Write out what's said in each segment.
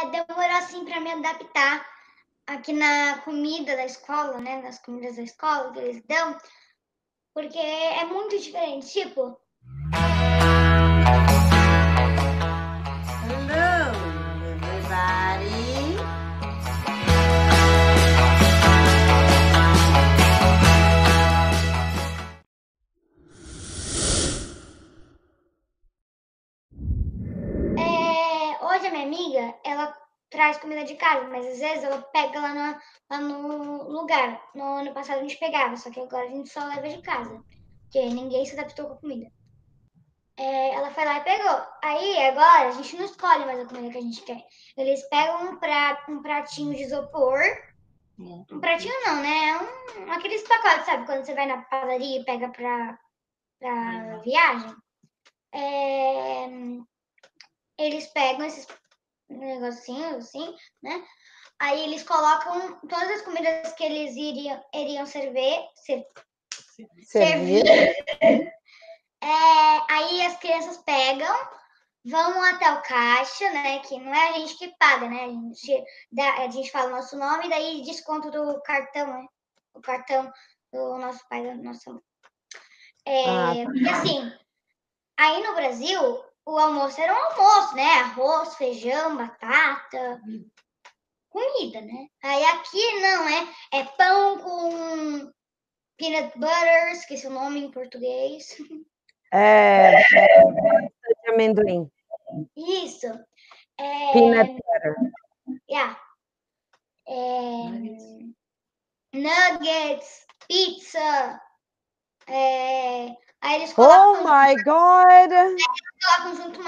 demorou assim para me adaptar aqui na comida da escola, né? Nas comidas da escola que eles dão, porque é muito diferente. Tipo, Hello, everybody. hoje a minha amiga, ela traz comida de casa, mas às vezes ela pega lá no lugar. No ano passado a gente pegava, só que agora a gente só leva de casa, porque ninguém se adaptou com a comida. Ela foi lá e pegou. Aí agora a gente não escolhe mais a comida que a gente quer. Eles pegam um pratinho de isopor. Um pratinho não, né? Aqueles pacotes, sabe? Quando você vai na padaria e pega pra viagem. Eles pegam esses negocinhos assim, né? Aí eles colocam todas as comidas que eles iriam servir. Aí as crianças pegam, vão até o caixa, né? Que não é a gente que paga, né? A gente fala o nosso nome e daí desconto do cartão, né? O cartão do nosso pai, da nossa mãe. E assim, aí no Brasil, o almoço era um almoço, né? Arroz, feijão, batata, comida, né? Aí aqui não, é pão com peanut butter, esqueci o nome em português. De amendoim. Isso. Peanut butter. Yeah. Nuggets, pizza. Aí eles colocam. Oh my God! Colocam junto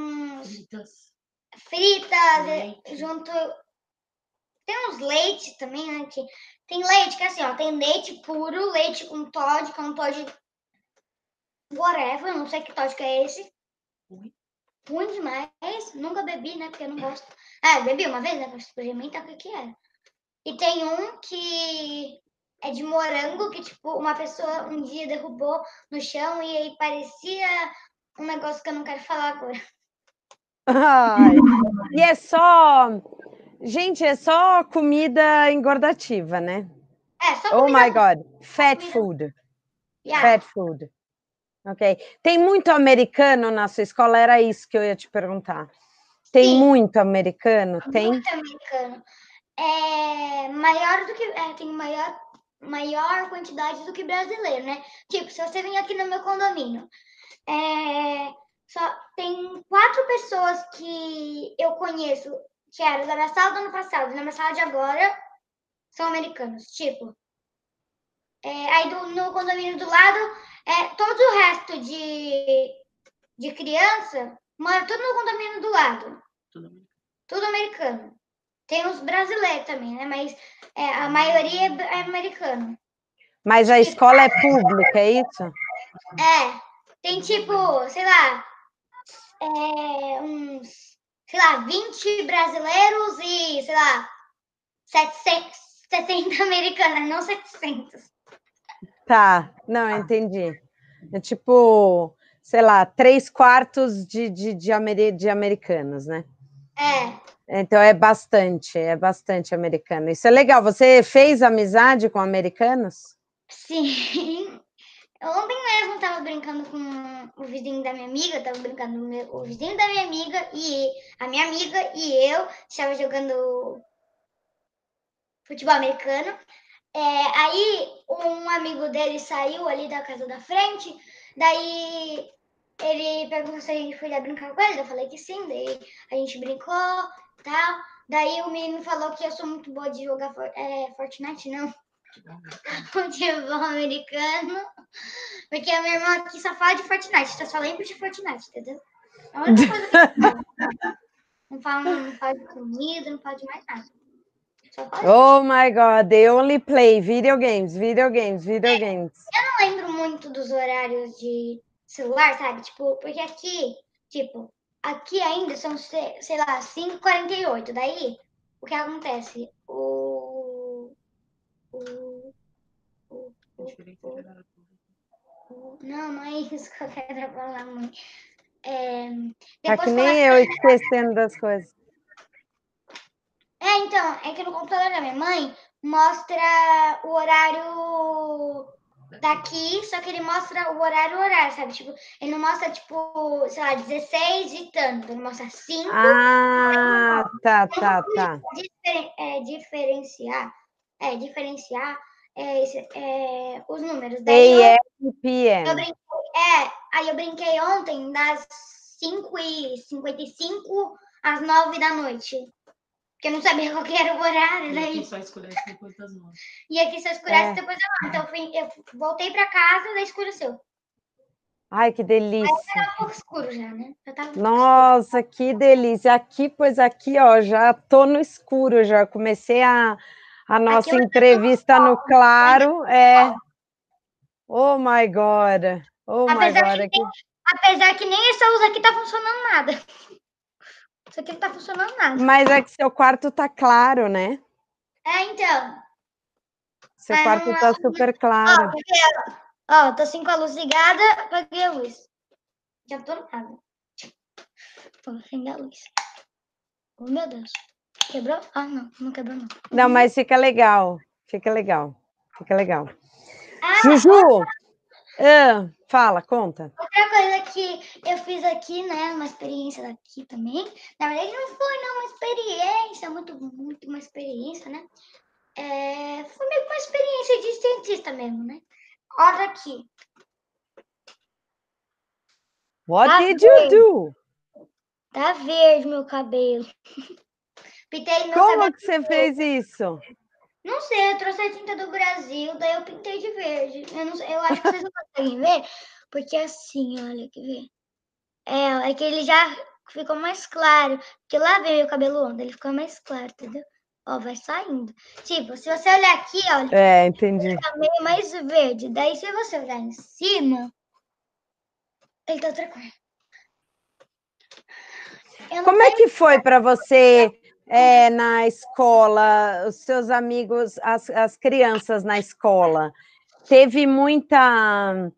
fritas, junto. Tem uns leite também, né? Que tem leite, que é assim, ó, tem leite puro, leite com Toddy, que é um Toddy whatever, não sei que Toddy que é esse. Ruim demais. Nunca bebi, né? Porque eu não gosto. Bebi uma vez, né? Pra experimentar o que era. E tem um que é de morango, que tipo, uma pessoa um dia derrubou no chão e aí parecia um negócio que eu não quero falar agora. Ai, e é só... Gente, é só comida engordativa, né? Só comida. Oh my God, fat food. Yeah. Fat food. Ok. Tem muito americano na sua escola? Era isso que eu ia te perguntar. Tem Sim, muito americano? Tem? muito americano. Maior do que... tem maior quantidade do que brasileiro, né? Tipo, se você vir aqui no meu condomínio, só tem 4 pessoas que eu conheço que eram da minha sala do ano passado, na minha sala de agora, são americanos. Tipo, aí no condomínio do lado, todo o resto de criança mora tudo no condomínio do lado. Tudo americano. Tem os brasileiros também, né? Mas a maioria é americano. Mas a escola é pública, é isso? Tem tipo, sei lá, uns, sei lá, 20 brasileiros e, sei lá, 760 americanas, não 700. Tá, não, entendi. É tipo, sei lá, 3/4 de americanos, né? Então é bastante americano. Isso é legal. Você fez amizade com americanos? Sim. Ontem mesmo eu tava brincando com o vizinho da minha amiga, o vizinho da minha amiga e a minha amiga e eu estava jogando futebol americano. Aí um amigo dele saiu ali da casa da frente, daí ele perguntou se a gente podia brincar com ele, eu falei que sim, daí a gente brincou e tal. Daí o menino falou que eu sou muito boa de jogar Fortnite, não. Futebol americano. Porque a minha irmã aqui só fala de Fortnite, tá só lembro de Fortnite, entendeu? É a única coisa que eu falo. Não falo de comida, não falo de mais nada. Oh my God, they only play video games. Eu não lembro muito dos horários de celular, sabe? Tipo, porque aqui ainda são, sei lá, 5h48. Daí, o que acontece? Não é isso que eu quero falar muito. Tá que nem eu esquecendo das coisas. Então, é que no computador da minha mãe mostra o horário daqui, só que ele mostra o horário, sabe? Tipo, ele não mostra, tipo, sei lá, 16 e tanto, ele mostra 5. Ah, tá. Diferenciar os números. Daí AM, PM. Aí eu brinquei ontem das 5h55 às 9 da noite. Porque eu não sabia qual que era o horário. E aqui só escurece depois das 9. E aqui só escurece depois das 9. Então eu voltei pra casa, daí escureceu. Ai, que delícia. Aí já tava um pouco escuro já, né? Nossa, que delícia. Aqui, ó, já tô no escuro, já comecei a nossa entrevista no claro. Oh my God. Oh my God. Apesar que nem essa luz aqui tá funcionando nada. Isso aqui não tá funcionando nada. Mas é que seu quarto tá claro, né? Então. Seu quarto tá super claro. Ó, tô assim com a luz ligada, apaguei a luz. Já tô nada. Vou acender a luz. Oh, meu Deus. Quebrou? Ah, não quebrou não. Não, mas fica legal. Fica legal. Juju! Fala, conta. Outra coisa que eu fiz aqui, né? Uma experiência daqui também. Na verdade, não foi uma experiência, muito uma experiência, né? Foi meio que uma experiência de cientista mesmo, né? Olha aqui. What did you do? Tá verde meu cabelo. Pintei meu Como cabelo. Que você fez isso? Não sei, eu trouxe a tinta do Brasil, daí eu pintei de verde. Eu acho que vocês não conseguem ver, porque assim, olha, quer ver? É que ele já ficou mais claro. Porque lá veio o cabelo ontem, ele ficou mais claro, entendeu? Ó, vai saindo. Tipo, se você olhar aqui, olha. Entendi. Ele tá meio mais verde. Daí, se você olhar em cima, ele tá outra cor. Como é que foi para você na escola, os seus amigos, as crianças na escola? Teve muita,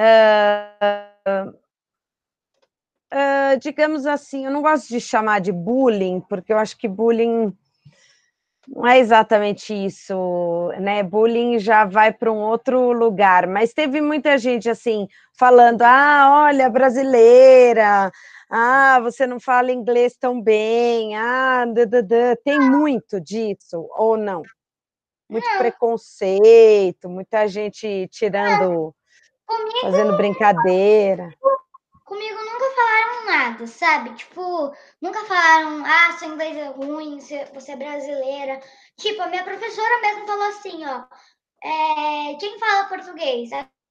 digamos assim, eu não gosto de chamar de bullying, porque eu acho que bullying não é exatamente isso, né? Bullying já vai para um outro lugar, mas teve muita gente assim falando: olha, brasileira, você não fala inglês tão bem, tem muito disso, ou não? Muito preconceito, muita gente tirando, fazendo brincadeira. Comigo nunca falaram nada, sabe? Tipo, nunca falaram, seu inglês é ruim, você é brasileira. Tipo, a minha professora mesmo falou assim, ó, quem fala português?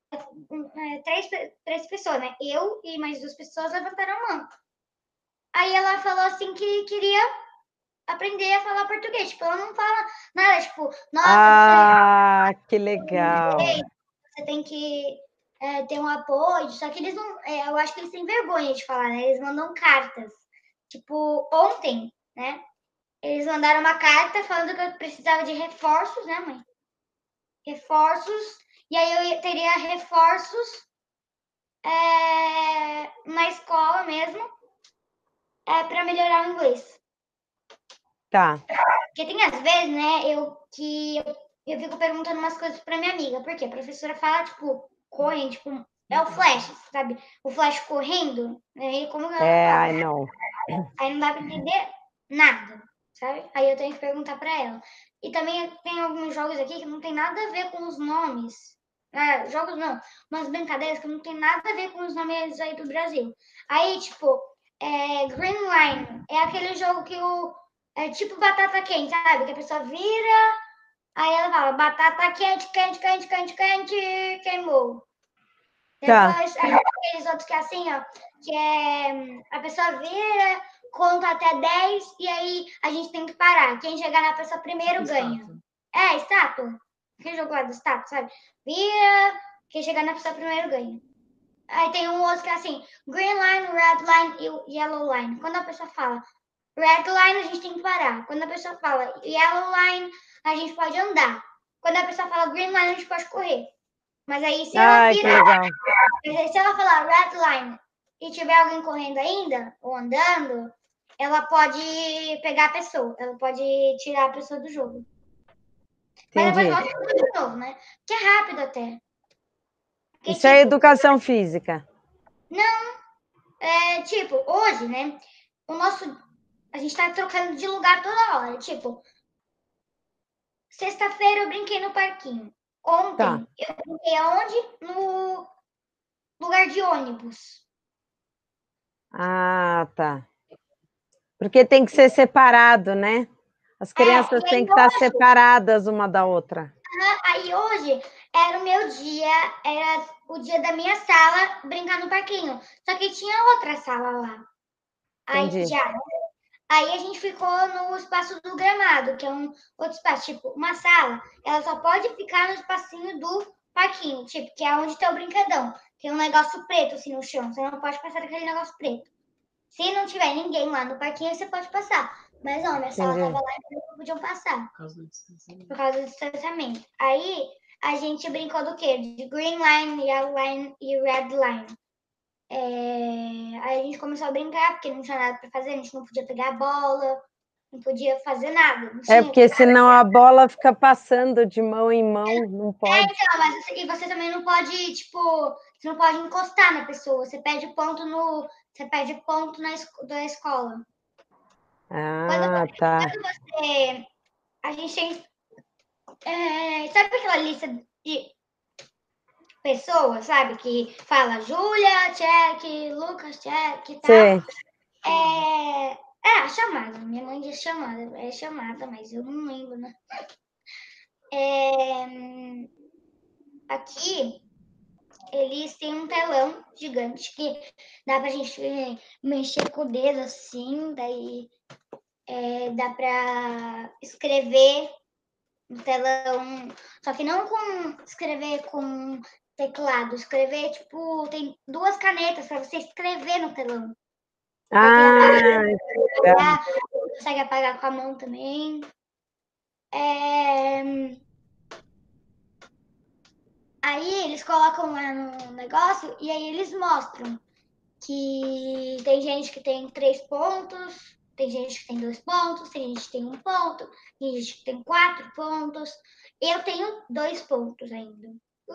Três pessoas, né? Eu e mais 2 pessoas levantaram a mão. Aí ela falou assim que queria aprender a falar português. Tipo, ela não fala nada, tipo, nossa, que legal. Você tem que ter um apoio, só que eles não, eu acho que eles têm vergonha de falar, né? Eles mandam cartas. Tipo, ontem, né? Eles mandaram uma carta falando que eu precisava de reforços, né, mãe? Reforços, e aí eu teria reforços na escola mesmo, para melhorar o inglês. Tá. Porque tem às vezes, né, eu fico perguntando umas coisas pra minha amiga, porque a professora fala, tipo, correndo, tipo, é o Flash, sabe? O Flash correndo, né? Como ela fala? I know. Aí não dá pra entender nada, sabe? Aí eu tenho que perguntar pra ela. E também tem alguns jogos aqui que não tem nada a ver com os nomes. Jogos não, umas brincadeiras que não tem nada a ver com os nomes aí do Brasil. Aí, tipo, Green Line é aquele jogo que é tipo batata quente, sabe? Que a pessoa vira, aí ela fala, batata quente, quente, quente, quente, quente, queimou. Depois, aqueles outros que é assim, ó, que a pessoa vira, conta até 10 e aí a gente tem que parar. Quem chegar na pessoa primeiro ganha. Estátua. Aquele jogo lá do estátua, sabe? Vira, quem chegar na pessoa primeiro ganha. Aí tem um outro que é assim, green line, red line e yellow line. Quando a pessoa fala red line, a gente tem que parar. Quando a pessoa fala yellow line, a gente pode andar. Quando a pessoa fala green line, a gente pode correr. Mas aí se ela vira, se ela falar red line e tiver alguém correndo ainda, ou andando, ela pode pegar a pessoa, ela pode tirar a pessoa do jogo. Mas Entendi. depois volta de novo, né? Que é rápido até. Porque, Isso é educação física. Não, tipo, hoje, né? A gente tá trocando de lugar toda hora. Tipo, sexta-feira eu brinquei no parquinho. Ontem eu brinquei aonde? No lugar de ônibus. Ah, tá. Porque tem que ser separado, né? As crianças têm que estar separadas uma da outra. Aí hoje era o meu dia, era o dia da minha sala brincar no parquinho. Só que tinha outra sala lá. Entendi. Aí a gente ficou no espaço do gramado, que é um outro espaço. Tipo, uma sala, ela só pode ficar no espacinho do parquinho, tipo, que é onde tem o brincadão. Tem um negócio preto assim no chão, você não pode passar daquele negócio preto. Se não tiver ninguém lá no parquinho, você pode passar. Mas não, minha sala tava lá e eles não podiam passar. Por causa do distanciamento. Aí a gente brincou do quê? De green line, yellow line e red line. Aí a gente começou a brincar, porque não tinha nada para fazer, a gente não podia pegar a bola, não podia fazer nada. Porque senão a bola fica passando de mão em mão, não pode. Então, mas você também não pode, tipo, você não pode encostar na pessoa, você perde ponto da escola. Ah, tá. Quando a gente tem, sabe aquela lista de pessoas, sabe, que fala Júlia, check, Lucas, check e tal. A chamada. Minha mãe diz chamada. É chamada, mas eu não lembro, né? Aqui, eles têm um telão gigante que dá pra gente mexer com o dedo assim, daí dá pra escrever no telão. Só que não escrever com teclado. Escrever, tipo, tem 2 canetas pra você escrever no telão. Consegue apagar com a mão também. Aí eles colocam lá no negócio e aí eles mostram que tem gente que tem 3 pontos, tem gente que tem 2 pontos, tem gente que tem 1 ponto, tem gente que tem 4 pontos. Eu tenho 2 pontos ainda.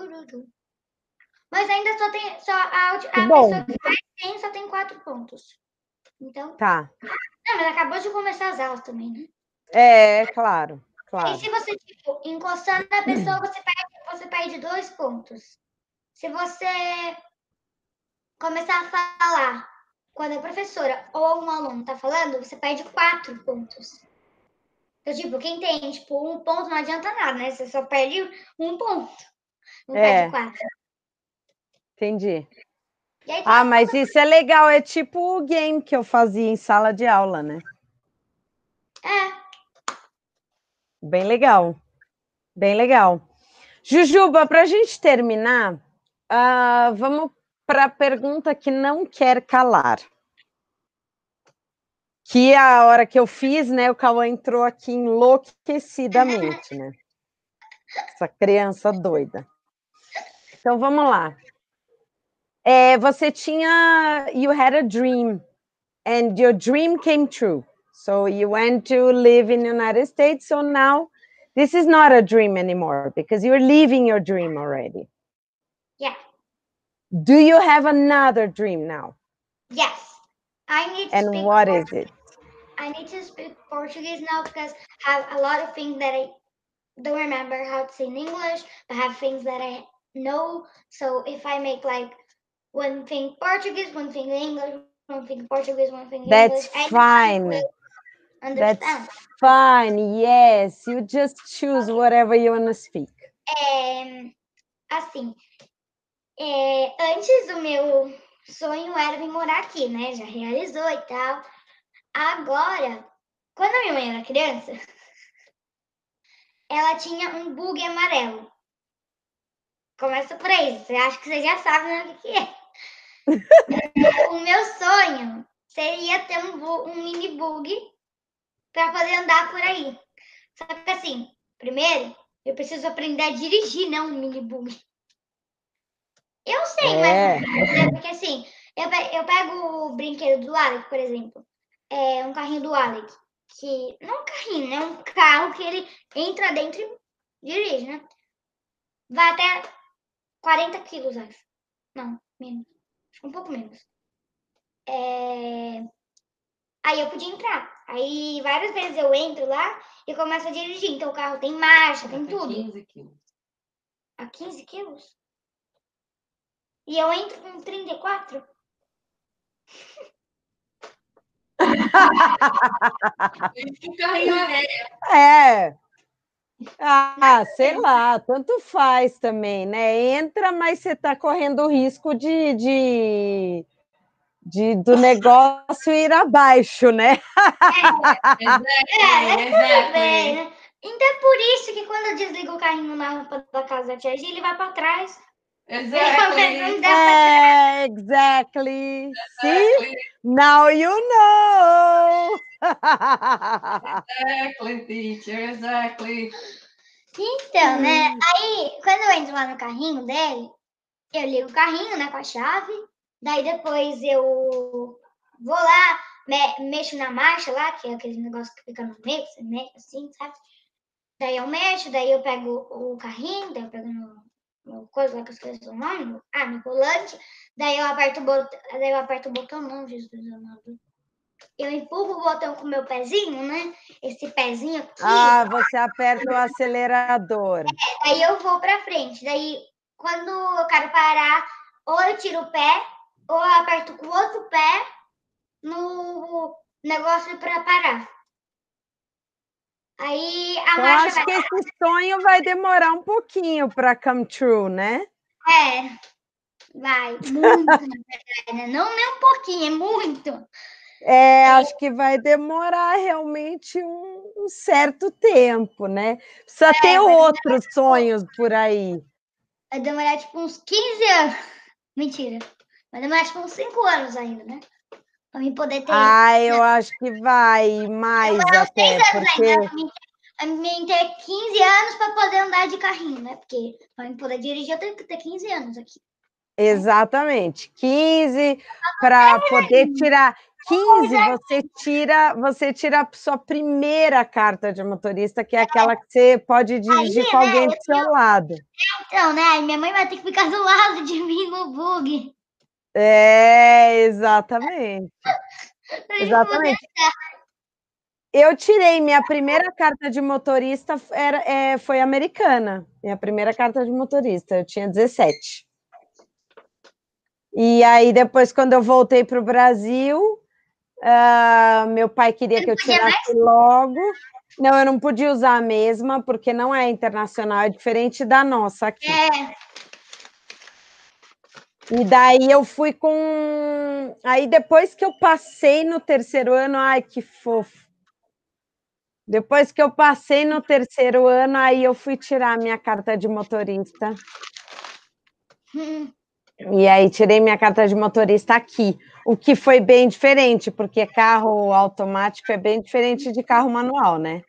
Mas ainda só tem a pessoa que mais tem só tem 4 pontos. Então. Tá. Não, mas acabou de começar as aulas também, né? Claro. E se você, tipo, encostar na pessoa, você perde 2 pontos. Se você começar a falar quando a professora ou um aluno tá falando, você perde 4 pontos. Então, tipo, quem tem, tipo, 1 ponto não adianta nada, né? Você só perde 1 ponto. Não perde 4. Entendi. Aí, mas isso é legal. É tipo o game que eu fazia em sala de aula, né? Bem legal. Bem legal. Jujuba, para a gente terminar, vamos para a pergunta que não quer calar. Que a hora que eu fiz, né, o Cauã entrou aqui enlouquecidamente, né? Essa criança doida. Então, vamos lá. Você tinha... You had a dream, and your dream came true. So, you went to live in the United States, so now this is not a dream anymore, because you're living your dream already. Yeah. Do you have another dream now? Yes. I need to and speak what Portuguese. Is it? I need to speak Portuguese now because I have a lot of things that I don't remember how to say in English, but have things that I know. So if I make like one thing Portuguese, one thing English, one thing Portuguese, one thing That's English, fine. That's fine. Yes, you just choose whatever you want to speak. Assim, antes o meu sonho era vir morar aqui, né? Já realizou e tal. Agora, quando a minha mãe era criança, ela tinha um bug amarelo. Começa por aí, você acha que você já sabe, né, o que é. O meu sonho seria ter um mini bug para poder andar por aí. Só que assim, primeiro, eu preciso aprender a dirigir, não um mini bug. Eu sei, mas porque assim, eu pego o brinquedo do lado, por exemplo. um carrinho do Alec. Que não é um carrinho, né? É um carro que ele entra dentro e dirige, né? Vai até 40 quilos, acho. Não, menos. Acho que um pouco menos. Aí eu podia entrar. Aí várias vezes eu entro lá e começo a dirigir. Então o carro tem marcha, tem tudo. 15 quilos. A 15 quilos? E eu entro com 34? O carrinho É. Ah, sei lá, tanto faz também, né? Entra, mas você está correndo o risco do negócio ir abaixo, né? Tudo bem, né? Então é por isso que quando eu desligo o carrinho na rampa da casa da tia G, ele vai para trás. Exactly. Exactly. See? Now you know. Exactly, teacher, exactly. Então, né? Aí, quando eu entro lá no carrinho dele, eu ligo o carrinho, né, com a chave. Daí depois eu vou lá, mexo na marcha lá, que é aquele negócio que fica no meio, você mexe assim, sabe? Daí eu mexo, daí eu pego o carrinho, daí eu pego no coisa lá que eu esqueci o nome, no volante. Daí eu aperto o botão, não, Jesus amado. Eu empurro o botão com o meu pezinho, né? Esse pezinho aqui. Ah, você aperta o acelerador. Daí eu vou pra frente. Daí, quando eu quero parar, ou eu tiro o pé, ou eu aperto com o outro pé no negócio pra parar. Aí a Então, marcha acho que esse sonho vai demorar um pouquinho para come true, né? Vai. Muito, na verdade, né? Não nem um pouquinho, é muito. Acho que vai demorar realmente um certo tempo, né? Precisa ter outros sonhos por aí. Vai demorar tipo uns 15 anos. Mentira. Vai demorar tipo uns 5 anos ainda, né? Pra mim poder ter. Eu acho que vai mais até, porque... Pra mim ter 15 anos para poder andar de carrinho, né? Porque para mim poder dirigir eu tenho que ter 15 anos aqui. Exatamente. 15 para poder tirar. 15, você tira a sua primeira carta de motorista, que é aquela que você pode dirigir com alguém do seu lado. Então, né? Aí minha mãe vai ter que ficar do lado de mim no bug. Exatamente. Exatamente. Eu tirei minha primeira carta de motorista, foi americana. Minha primeira carta de motorista, eu tinha 17. E aí, depois, quando eu voltei para o Brasil, meu pai queria que eu tirasse logo. Não, eu não podia usar a mesma, porque não é internacional, é diferente da nossa aqui. E daí eu fui com... Aí, depois que eu passei no terceiro ano, ai, que fofo. Depois que eu passei no terceiro ano, aí eu fui tirar minha carta de motorista. E aí tirei minha carta de motorista aqui, o que foi bem diferente, porque carro automático é bem diferente de carro manual, né?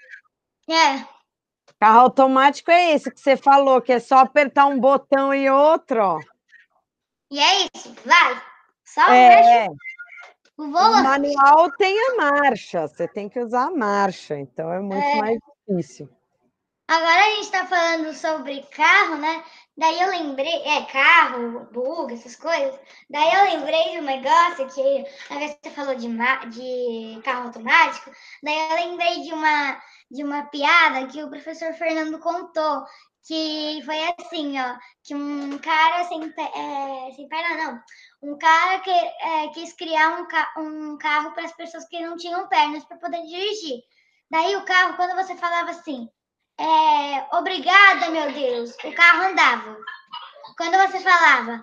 Carro automático é esse que você falou, que é só apertar um botão e outro, ó. E é isso, vai. Só mexe o volante. O manual tem a marcha, você tem que usar a marcha, então é muito mais difícil. Agora a gente está falando sobre carro, né? Daí eu lembrei, carro, bug, essas coisas. Daí eu lembrei de um negócio que, a vez que você falou de carro automático, daí eu lembrei de uma piada que o professor Fernando contou, que foi assim, ó, que um cara sem perna, não, um cara que quis criar um carro para as pessoas que não tinham pernas para poder dirigir. Daí o carro, quando você falava assim, obrigada, meu Deus, o carro andava. Quando você falava,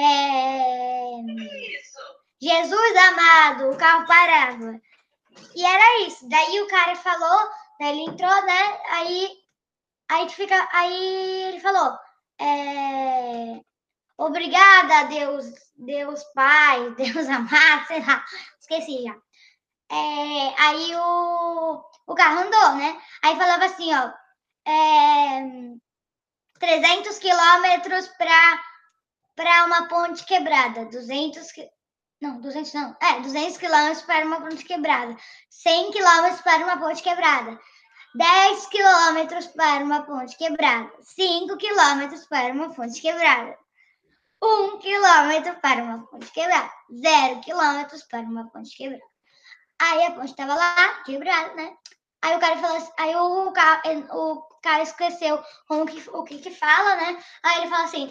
Jesus amado, o carro parava. E era isso. Daí o cara falou, daí ele entrou, né? Aí ele falou, obrigada, Deus Pai, Deus amado, sei lá, esqueci já. Aí o carro andou, né? Aí falava assim, ó, 300 quilômetros para uma ponte quebrada, 200 Não, 200 não. 200 quilômetros para uma ponte quebrada. 100 quilômetros para uma ponte quebrada. 10 quilômetros para uma ponte quebrada. 5 quilômetros para uma ponte quebrada. 1 quilômetro para uma ponte quebrada. 0 quilômetros para uma ponte quebrada. Aí a ponte estava lá, quebrada, né? Aí o cara falou assim, aí o cara esqueceu o que fala, né? Aí ele fala assim,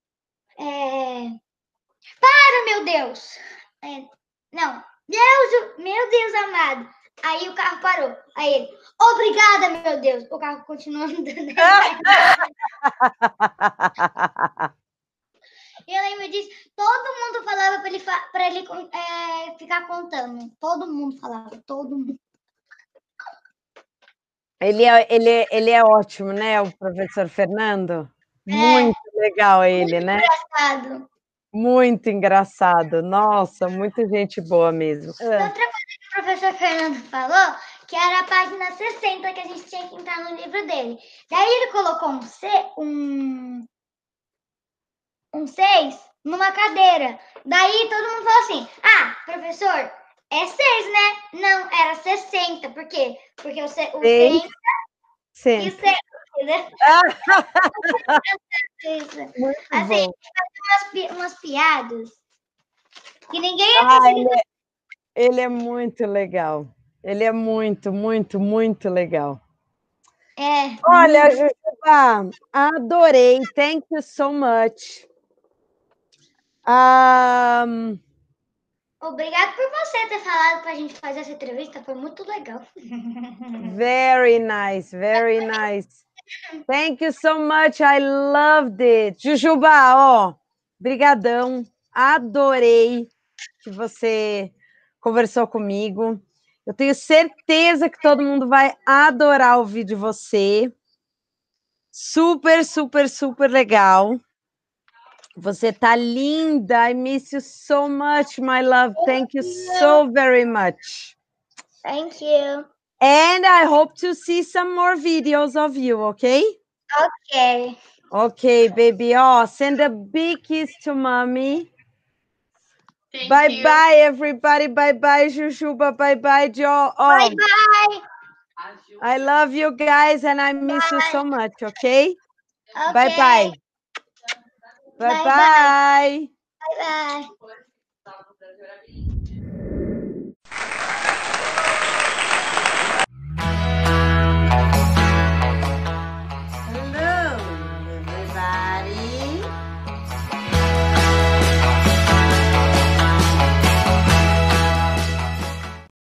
para, meu Deus! Não, meu Deus amado. Aí o carro parou. Aí ele, obrigada, meu Deus. O carro continua andando. E eu lembro disso, todo mundo falava para ele ficar contando. Todo mundo falava, todo mundo. Ele é ótimo, né, o professor Fernando? Muito legal ele, né? Engraçado. Muito engraçado. Nossa, muita gente boa mesmo. Outra coisa que o professor Fernando falou, que era a página 60 que a gente tinha que entrar no livro dele. Daí ele colocou um 6 numa cadeira. Daí todo mundo falou assim, professor, é 6, né? Não, era 60. Por quê? Porque o 100 e o 100, entendeu? Muito assim, bom. Fazia umas piadas que ninguém ia conseguir. Ele é muito legal. Ele é muito, muito, muito legal. Olha, Jujuba, adorei. Thank you so much. Obrigada por você ter falado para a gente fazer essa entrevista, foi muito legal. Very nice, very nice. Thank you so much, I loved it. Jujuba, ó, brigadão, adorei que você conversou comigo. Eu tenho certeza que todo mundo vai adorar ouvir de você. Super, super, super legal. Você tá linda. I miss you so much, my love. Thank you so very much. Thank you. And I hope to see some more videos of you, okay? Okay. Okay, baby. Oh, send a big kiss to mommy. Thank you. Bye, everybody. Bye, Jujuba. Bye, Joe. Oh, Bye. I love you guys, and I miss you so much, okay? Okay. Bye. Bye. Bye. Bye.